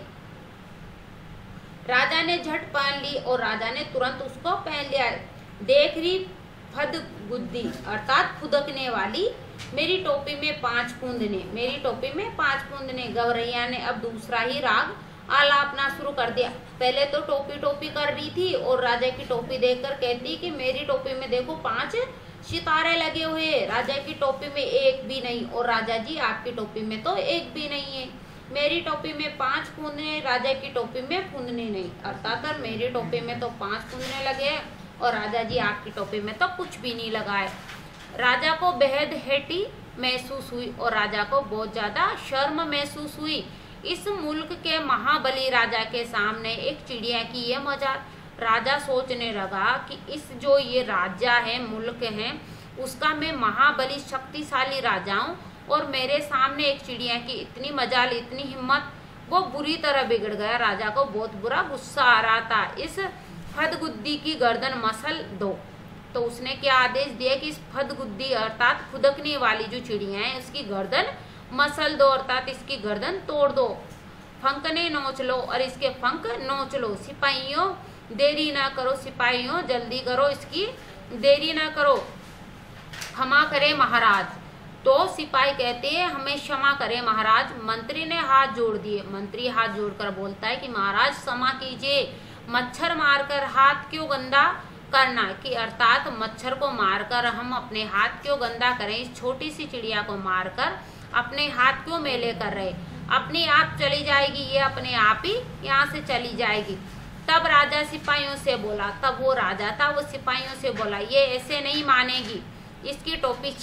राजा ने झट पहन ली, और राजा ने तुरंत उसको पहन लिया। देख रही फदगुद्दी, अर्थात फुदकने वाली, मेरी टोपी में 5 फूंदने, मेरी टोपी में 5 फूंदने। गौरैया ने अब दूसरा ही राग आलापना शुरू कर दिया। पहले तो टोपी टोपी कर रही थी, और राजा की टोपी देखकर कहती कि मेरी टोपी में देखो 5 सितारे लगे हुए, राजा की टोपी में एक भी नहीं, और राजा जी आपकी टोपी में तो एक भी नहीं है। मेरी टोपी में 5 फूंदने, राजा की टोपी में फूंदने नहीं, अर्थात मेरी टोपी में तो 5 फूंदने लगे हैं, और राजा जी आपकी टोपी में तो कुछ भी नहीं लगा है। राजा को बेहद हैटी महसूस हुई, और राजा को बहुत ज्यादा शर्म महसूस हुई। इस मुल्क के महाबली राजा के सामने एक चिड़िया की ये मजाक। राजा सोचने लगा कि इस जो ये राज्य है, मुल्क है, उसका मैं महाबली शक्तिशाली राजा हूँ, और मेरे सामने एक चिड़िया की इतनी मजाल, इतनी हिम्मत। वो बुरी तरह बिगड़ गया। राजा को बहुत बुरा गुस्सा आ रहा था। इस फदगुद्दी की गर्दन मसल दो। तो उसने क्या आदेश दिया कि इस फदगुद्दी अर्थात फुदकने वाली जो चिड़िया है उसकी गर्दन मसल दो, अर्थात इसकी गर्दन तोड़ दो। फंकने नोच लो, और इसके फंक नोच लो। सिपाहियों देरी ना करो, सिपाहियों जल्दी करो, इसकी देरी ना करो। क्षमा करे महाराज। तो सिपाही कहते हैं हमें क्षमा करे महाराज। मंत्री ने हाथ जोड़ दिए। मंत्री हाथ जोड़कर बोलता है कि महाराज क्षमा कीजिए, मच्छर मारकर हाथ क्यों गंदा करना, कि अर्थात मच्छर को मारकर हम अपने हाथ क्यों गंदा करें, इस छोटी सी चिड़िया को मारकर अपने हाथ क्यों मेले कर रहे, अपने आप चली जाएगी, ये अपने आप ही यहाँ से चली जाएगी। तब राजा सिपाहियों से बोला, तब वो राजा था, वो सिपाहियों से बोला, ये ऐसे नहीं मानेगी, इसकी टोपी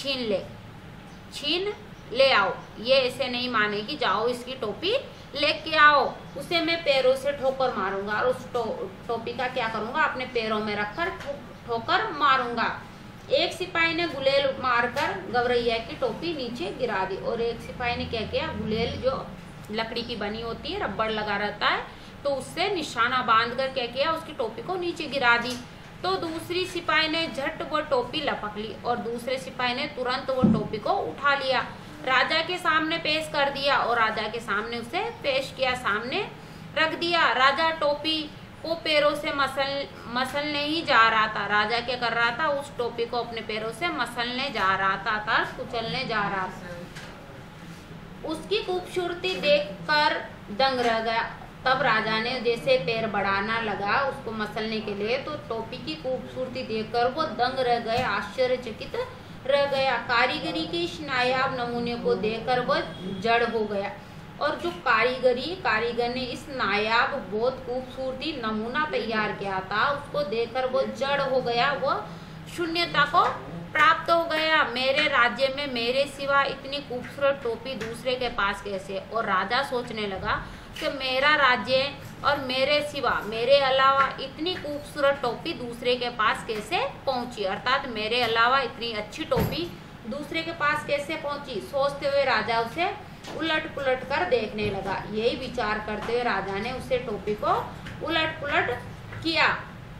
छीन ले आओ, ये ऐसे नहीं मानेगी, जाओ इसकी टोपी लेके आओ, उसे मैं पैरों से ठोकर मारूंगा और उस टोपी का क्या करूंगा, अपने पैरों में रखकर ठोकर मारूंगा। एक सिपाही ने गुलेल मारकर गौरैया की टोपी नीचे गिरा दी और एक सिपाही ने क्या किया, गुलेल जो लकड़ी की बनी होती है, रबड़ लगा रहता है, तो उससे निशाना बांधकर क्या किया, उसकी टोपी को नीचे गिरा दी। तो दूसरी सिपाही ने झट वो टोपी लपक ली और दूसरे सिपाही ने तुरंत वो टोपी को उठा लिया, राजा के सामने पेश कर दिया और राजा के सामने उसे पेश किया, सामने रख दिया। राजा टोपी को पैरों से मसलने ही जा रहा था। राजा क्या कर रहा था, उस टोपी को अपने पैरों से मसलने जा रहा था, कुचलने जा रहा था। उसकी खूबसूरती देखकर दंग रह गया। तब राजा ने जैसे पैर बढ़ाना लगा उसको मसलने के लिए, तो टोपी की खूबसूरती देखकर वो दंग रह गए, आश्चर्यचकित रह गया। कारीगरी के इस नायाब नमूने को देखकर वह जड़ हो गया और जो कारीगर ने इस नायाब बहुत खूबसूरती नमूना तैयार किया था, उसको देखकर वो जड़ हो गया, वो शून्यता को प्राप्त हो गया। मेरे राज्य में मेरे सिवा इतनी खूबसूरत टोपी दूसरे के पास कैसे? और राजा सोचने लगा कि मेरा राज्य और मेरे सिवा, मेरे अलावा इतनी खूबसूरत टोपी दूसरे के पास कैसे पहुंची, अर्थात मेरे अलावा इतनी अच्छी टोपी दूसरे के पास कैसे पहुंची। सोचते हुए राजा उसे उलट पुलट कर देखने लगा। यही विचार करते हुए राजा ने उसे टोपी को उलट पुलट किया।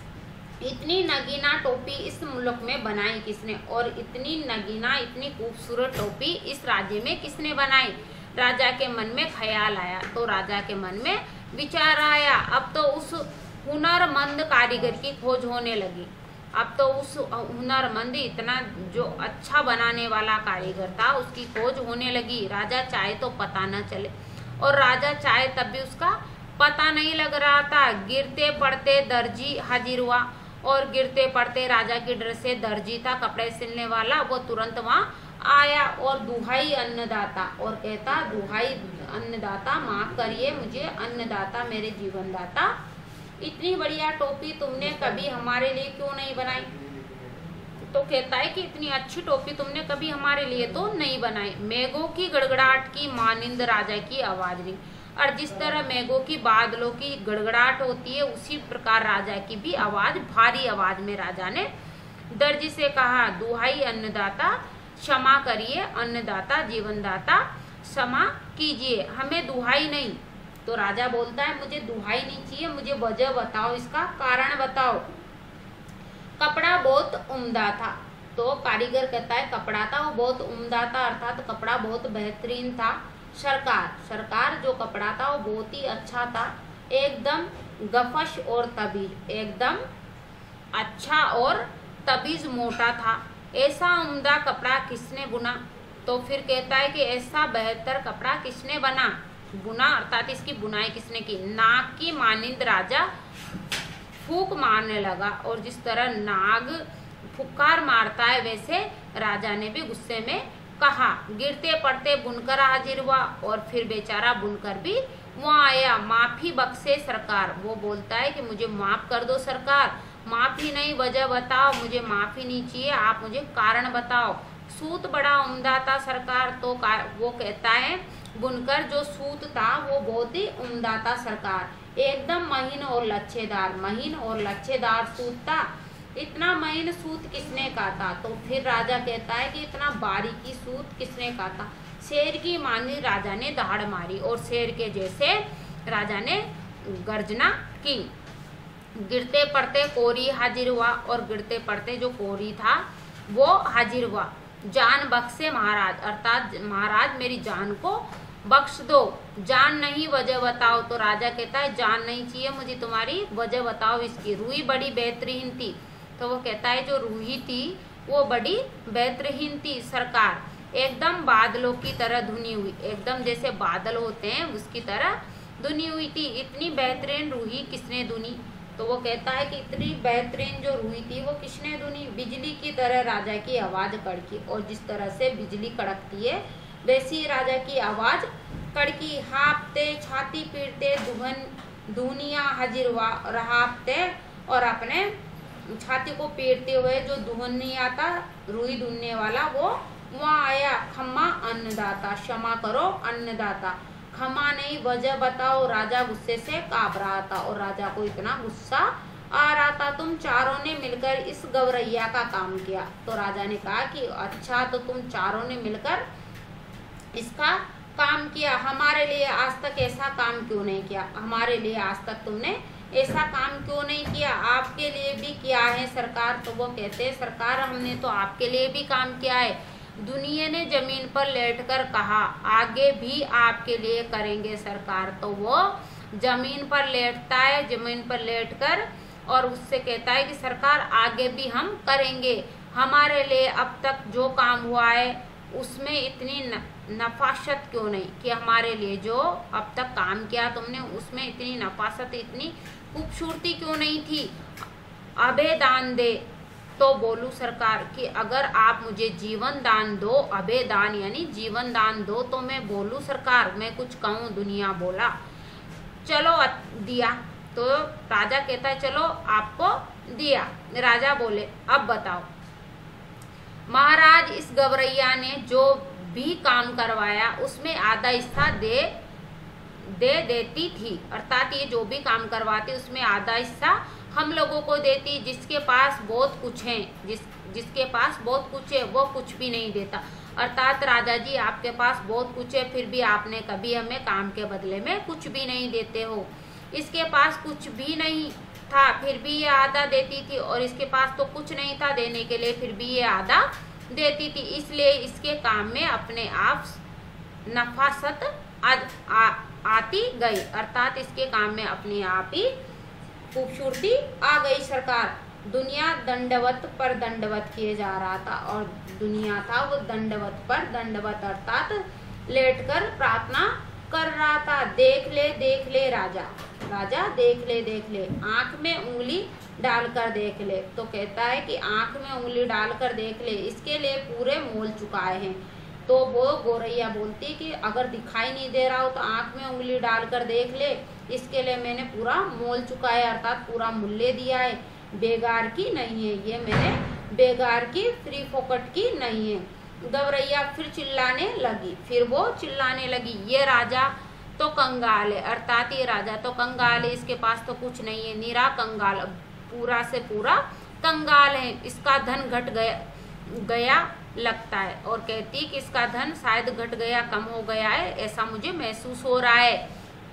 इतनी नगीना टोपी इस मुल्क में बनाई किसने, और इतनी नगीना, इतनी खूबसूरत टोपी इस राज्य में किसने बनाई। राजा के मन में ख्याल आया, तो राजा के मन में विचार आया, अब तो उस हुनरमंद कारीगर की खोज होने लगी। अब तो उस हुनरमंद, इतना जो अच्छा बनाने वाला कारीगर था, उसकी खोज होने लगी। राजा चाहे तो पता न चले, और राजा चाहे तब भी उसका पता नहीं लग रहा था। गिरते पड़ते दर्जी हाजिर हुआ, और गिरते पड़ते राजा की डर से दर्जी था, कपड़े सिलने वाला, वो तुरंत वहाँ आया और दुहाई अन्नदाता, और कहता, दुहाई अन्नदाता, माफ करिए मुझे, अन्नदाता मेरे जीवनदाता, इतनी बढ़िया टोपी तुमने कभी हमारे लिए क्यों नहीं बनाई। तो कहता है कि इतनी अच्छी टोपी तुमने कभी हमारे लिए तो नहीं बनाई। मेघों की गड़गड़ाहट की मानिंद राजा की आवाज रही, और जिस तरह मेघों की, बादलों की गड़गड़ाहट होती है, उसी प्रकार राजा की भी आवाज, भारी आवाज में राजा ने दर्जी से कहा, दुहाई अन्नदाता क्षमा करिए, अन्नदाता जीवनदाता क्षमा कीजिए, हमें दुहाई नहीं। तो राजा बोलता है, मुझे दुहाई नहीं चाहिए, मुझे वजह बताओ, इसका कारण बताओ। कपड़ा बहुत उम्दा था। तो कारीगर कहता है कपड़ा था वो बहुत उम्दा था, अर्थात कपड़ा बहुत बेहतरीन था। सरकार जो कपड़ा था वो बहुत ही अच्छा था, एकदम गफश और तबीज, एकदम अच्छा और तबीज मोटा था। ऐसा उम्दा कपड़ा किसने बुना? तो फिर कहता है कि ऐसा बेहतर कपड़ा किसने बुना, अर्थात इसकी बुनाई किसने की। नाग की मानिंद राजा फूंक मारने लगा, और जिस तरह नाग फुक्कार मारता है वैसे राजा ने भी गुस्से में कहा। गिरते पड़ते बुनकर हाजिर हुआ, और फिर बेचारा बुनकर भी वहाँ आया। माफी बख्शे सरकार, वो बोलता है कि मुझे माफ कर दो सरकार, माफी नहीं, वजह बताओ, मुझे माफी नहीं चाहिए, आप मुझे कारण बताओ। सूत बड़ा उम्दा था सरकार। तो वो कहता है बुनकर जो सूत था वो बहुत ही उम्दा था सरकार, एकदम महीन और लच्छेदार सूत था। इतना महीन सूत किसने काता? तो फिर राजा कहता है कि इतना बारीकी सूत किसने काता। शेर की मानी राजा ने दहाड़ मारी, और शेर के जैसे राजा ने गर्जना की। गिरते पड़ते कोरी हाजिर हुआ, और गिरते पड़ते जो कोरी था वो हाजिर हुआ। जान बख्शे महाराज, अर्थात महाराज मेरी जान को बख्श दो। जान नहीं, वजह बताओ। तो राजा कहता है जान नहीं चाहिए मुझे, तुम्हारी वजह बताओ इसकी। रूही बड़ी बेहतरीन थी। तो वो कहता है जो रूही थी वो बड़ी बेहतरीन थी सरकार, एकदम बादलों की तरह धुनी हुई, एकदम जैसे बादल होते हैं उसकी तरह धुनी हुई थी। इतनी बेहतरीन रूही किसने धुनी? तो वो कहता है कि इतनी बेहतरीन जो रूही थी वो किसने धुनी? बिजली की तरह राजा की आवाज कड़की, और जिस तरह से बिजली कड़कती है वैसी राजा की आवाज कड़की, हाँपते छाती पीटते दुनिया हाजिर रहापते, और अपने छाती को पीटते हुए जो दुहनिया था, रुई दुनने वाला, वो वहाँ आया। खम्मा अन्नदाता, क्षमा करो अन्नदाता। क्षमा नहीं, वजह बताओ। राजा गुस्से से कांप रहा था और राजा को इतना गुस्सा आ रहा था। तुम चारों ने मिलकर इस गौरैया का काम किया। तो राजा ने कहा कि अच्छा, तो तुम चारों ने मिलकर इसका काम किया, हमारे लिए आज तक ऐसा काम क्यों नहीं किया? हमारे लिए आज तक तुमने ऐसा काम क्यों नहीं किया? आपके लिए भी किया है सरकार। तो वो कहते हैं सरकार, हमने तो आपके लिए भी काम किया है। दुनिया ने जमीन पर लेटकर कहा, आगे भी आपके लिए करेंगे सरकार। तो वो जमीन पर लेटता है, जमीन पर लेटकर, और उससे कहता है कि सरकार आगे भी हम करेंगे। हमारे लिए अब तक जो काम हुआ है उसमें इतनी नफासत क्यों नहीं, कि हमारे लिए जो अब तक काम किया तुमने उसमें इतनी नफासत, इतनी खूबसूरती क्यों नहीं थी? अभय दान दे तो बोलूं सरकार कि अगर आप मुझे जीवन दान दो, अभय दान यानी जीवन दान दो, तो मैं बोलूं सरकार, मैं कुछ कहूँ। दुनिया बोला चलो दिया। तो राजा कहता है चलो आपको दिया। राजा बोले अब बताओ। महाराज, इस गवरैया ने जो भी काम करवाया उसमें आधा हिस्सा दे देती थी, अर्थात ये जो भी काम करवाती उसमें आधा हिस्सा हम लोगों को देती। जिसके पास बहुत कुछ है, जिसके पास बहुत कुछ है वो कुछ भी नहीं देता। अर्थात राजा जी, आपके पास बहुत कुछ है, फिर भी आपने कभी हमें काम के बदले में कुछ भी नहीं देते हो। इसके पास कुछ भी नहीं था, फिर भी ये आधा देती थी, और इसके पास तो कुछ नहीं था देने के लिए, फिर भी ये आधा देती थी। इसलिए इसके काम में अपने आप नफासत आती गई, अर्थात इसके काम में अपने आप ही खूबसूरती आ गई। सरकार, दुनिया दंडवत पर दंडवत किए जा रहा था, और दुनिया था वो दंडवत पर दंडवत, अर्थात लेटकर प्रार्थना कर रहा था। देख ले राजा, राजा देख ले, आंख में उंगली डालकर देख ले। तो कहता है कि आंख में उंगली डालकर देख ले, इसके लिए पूरे मोल चुकाए हैं। तो वो गौरैया बोलती कि अगर दिखाई नहीं दे रहा हो तो आंख में उंगली डालकर देख ले, इसके लिए मैंने पूरा मोल चुकाया, अर्थात पूरा मूल्य दिया है, बेकार की नहीं है ये, मैंने बेकार की, फ्री फोकट की नहीं है। गौरैया फिर चिल्लाने लगी, फिर वो चिल्लाने लगी, ये राजा तो कंगाल है, अर्थात ये राजा तो कंगाल है, इसके पास तो कुछ नहीं है, निरा कंगाल, पूरा से पूरा कंगाल है, इसका धन घट गया लगता है। और कहती कि इसका धन शायद घट गया, कम हो गया है, ऐसा मुझे महसूस हो रहा है।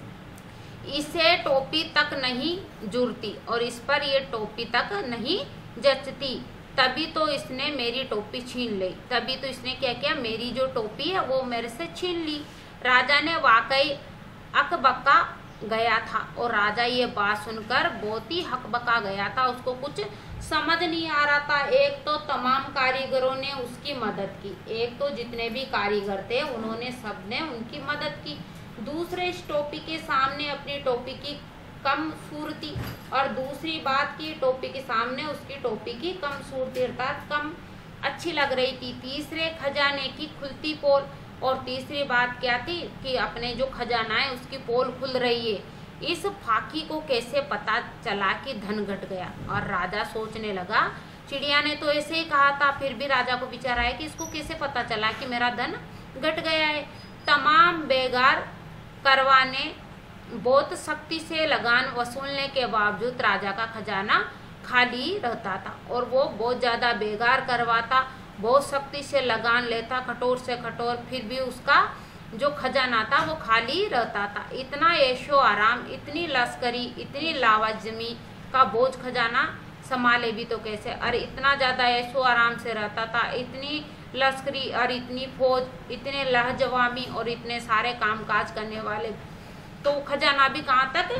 इसे टोपी तक नहीं जुड़ती, और इस पर ये टोपी तक नहीं जचती, तभी तो इसने मेरी टोपी छीन ली। तभी तो इसने क्या किया, मेरी जो टोपी है वो मेरे से छीन ली। राजा ने वाकई हकबका गया था, और राजा ये बात सुनकर बहुत ही हकबका गया था, उसको कुछ समझ नहीं आ रहा था। एक तो तमाम कारीगरों ने उसकी मदद की, एक तो जितने भी कारीगर थे उन्होंने सबने उनकी मदद की। दूसरे इस टोपी के सामने अपनी टोपी की कम सूरती, और दूसरी बात की टोपी के सामने उसकी टोपी की कम सूरती, अर्थात कम अच्छी लग रही थी। तीसरे खजाने की खुलती पोल, और तीसरी बात क्या थी कि अपने जो खजाना है उसकी पोल खुल रही है। इस फाकी को कैसे पता चला कि धन घट गया? और राजा सोचने लगा, चिड़िया ने तो ऐसे ही कहा था, फिर भी राजा को विचार आया कि इसको कैसे पता चला कि मेरा धन घट गया है। तमाम बेगार करवाने, बहुत सख्ती से लगान वसूलने के बावजूद राजा का खजाना खाली रहता था, और वो बहुत ज़्यादा बेगार करवाता, बहुत सख्ती से लगान लेता, कठोर से कठोर, फिर भी उसका जो खजाना था वो खाली रहता था। इतना ऐशो आराम, इतनी लश्करी, इतनी लावाजमी का बोझ खजाना संभाले भी तो कैसे? अरे इतना ज़्यादा ऐशो आराम से रहता था, इतनी लश्करी और इतनी फौज, इतने लहजवामी और इतने सारे कामकाज करने वाले, तो खजाना भी कहाँ तक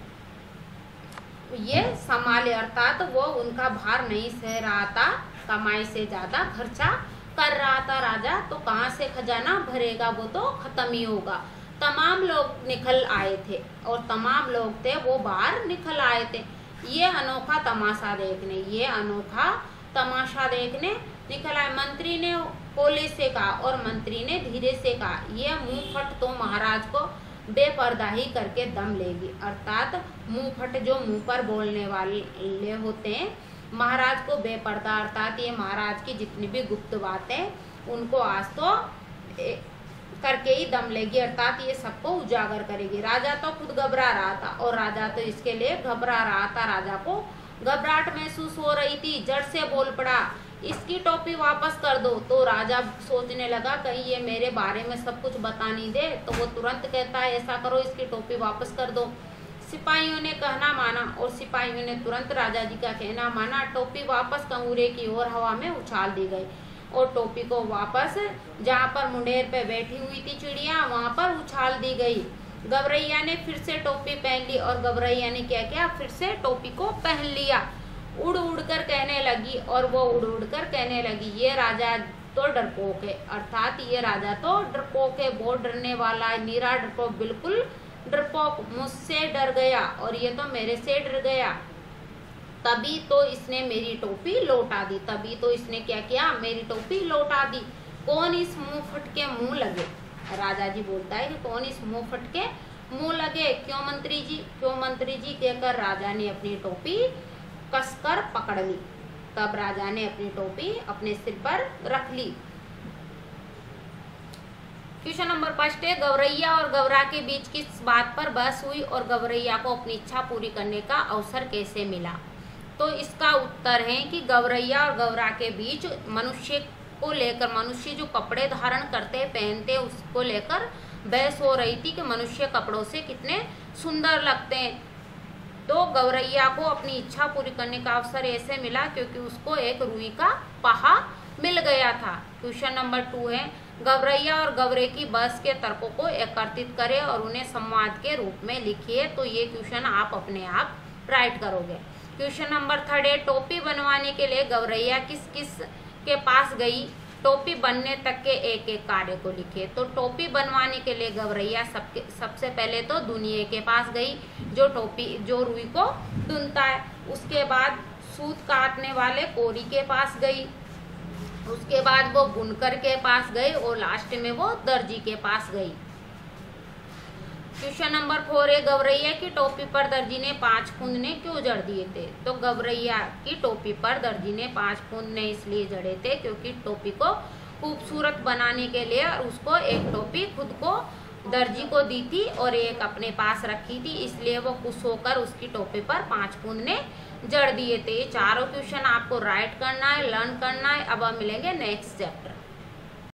ये संभाले, अर्थात वो उनका भार नहीं सह रहा था, कमाई से ज़्यादा खर्चा कर रहा था राजा, तो कहाँ से खजाना भरेगा, वो तो खत्म ही होगा। तमाम लोग निकल आए थे, और तमाम लोग थे वो बाहर निकल आए थे ये अनोखा तमाशा देखने, ये अनोखा तमाशा देखने निकल आए। मंत्री ने होले से कहा, और मंत्री ने धीरे से कहा, यह मुंहफट तो महाराज को बेपर्दा ही करके दम लेगी। अर्थात मुंहफट जो मुंह पर बोलने वाले होते हैं, महाराज को बेपर्दा अर्थात ये महाराज की जितनी भी गुप्त बातें उनको आज तो करके ही दम लेगी, अर्थात ये सबको उजागर करेगी। राजा तो खुद घबरा रहा था और राजा तो इसके लिए घबरा रहा था। राजा को घबराहट महसूस हो रही थी। जड़ से बोल पड़ा, इसकी टोपी वापस कर दो। तो राजा सोचने लगा कहीं ये मेरे बारे में सब कुछ बता नहीं दे, तो वो तुरंत कहता है ऐसा करो, इसकी टोपी वापस कर दो। सिपाहियों ने कहना माना और सिपाहियों ने तुरंत राजा जी का कहना माना। टोपी वापस कंगूरे की ओर हवा में उछाल दी गई और टोपी को वापस जहाँ पर मुंडेर पे बैठी हुई थी चिड़िया, वहां पर उछाल दी गई। गवरैया ने फिर से टोपी पहन ली और गवरैया ने क्या किया, फिर से टोपी को पहन लिया। उड़ उड़ कर कहने लगी और वो उड़ उड़ कर कहने लगी, ये राजा तो डरपोक है, अर्थात ये राजा तो डरपोक है, बहुत डरने वाला है, नीरा डरपोक, बिल्कुल डरपोक, मुझसे डर गया और ये तो मेरे से डर गया। तभी तो इसने मेरी टोपी लौटा दी। तभी तो इसने क्या किया, मेरी टोपी लौटा दी। कौन इस मुंहफट के मुंह लगे? राजा जी बोलता है कि कौन इस मुंहफट के मुंह लगे? क्यों मंत्री जी, क्यों मंत्री जी कहकर राजा ने अपनी टोपी कसकर पकड़ ली। तब राजा ने अपनी टोपी अपने सिर पर रख ली। क्वेश्चन नंबर 1 है, गवरैया और गवरा के बीच किस बात पर बहस हुई और गवरैया को अपनी इच्छा पूरी करने का अवसर कैसे मिला? तो इसका उत्तर है कि गवरैया और गवरा के बीच मनुष्य को लेकर, मनुष्य जो कपड़े धारण करते पहनते उसको लेकर बहस हो रही थी कि मनुष्य कपड़ों से कितने सुंदर लगते हैं। तो गवरैया को अपनी इच्छा पूरी करने का अवसर ऐसे मिला क्योंकि उसको एक रुई का पाहा मिल गया था। क्वेश्चन नंबर 2 है, गवरैया और गवरे की बहस के तर्कों को एकत्रित करें और उन्हें संवाद के रूप में लिखिए। तो ये क्वेश्चन आप अपने आप राइट करोगे। क्वेश्चन नंबर 3 है, टोपी बनवाने के लिए गवरैया किस किस के पास गई? टोपी बनने तक के एक एक कार्य को लिखे। तो टोपी बनवाने के लिए गवरैया सबसे पहले तो दुनिये के पास गई, जो रुई को बुनता है। उसके बाद सूत काटने वाले कोरी के पास गई। उसके बाद वो बुनकर के पास गई और लास्ट में वो दर्जी के पास गई। क्वेश्चन नंबर 4 है, गवरैया की टोपी पर दर्जी ने 5 फुंदने क्यों जड़ दिए थे? तो गवरैया की टोपी पर दर्जी ने 5 फुंदने इसलिए जड़े थे क्योंकि टोपी को खूबसूरत बनाने के लिए उसको एक टोपी खुद को दर्जी को दी थी और एक अपने पास रखी थी, इसलिए वो खुश होकर उसकी टोपी पर 5 फुंदने जड़ दिए थे। चारों क्वेश्चन आपको राइट करना है, लर्न करना है। अब हम मिलेंगे नेक्स्ट चैप्टर।